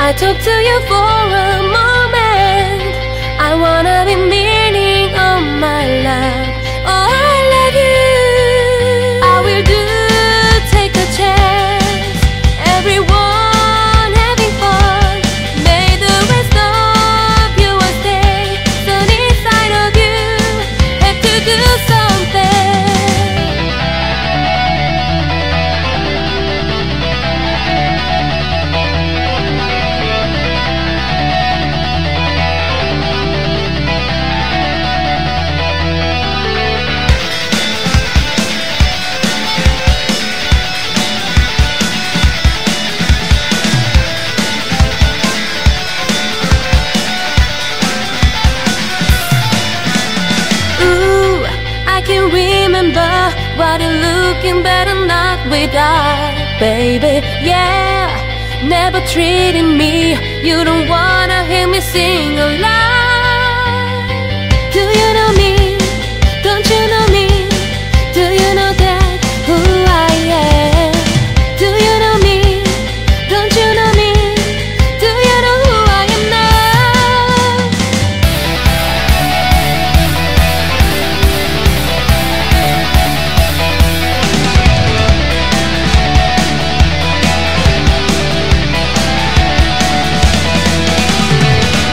I talk to you for a moment. I wanna be meaning of my love. Oh, I love you. I will do, take a chance. Everyone having fun. May the rest of you will stay. Sunny side of you have to do something. Remember what you're looking better not without, baby, yeah. Never treating me, you don't wanna hear me sing a lie. Do you know me? Don't you know me? Do you know that who I am? Do you know me? Don't you know me? Do you know who I am now?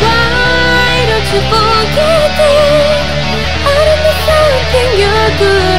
Forget it. I don't know something you're good.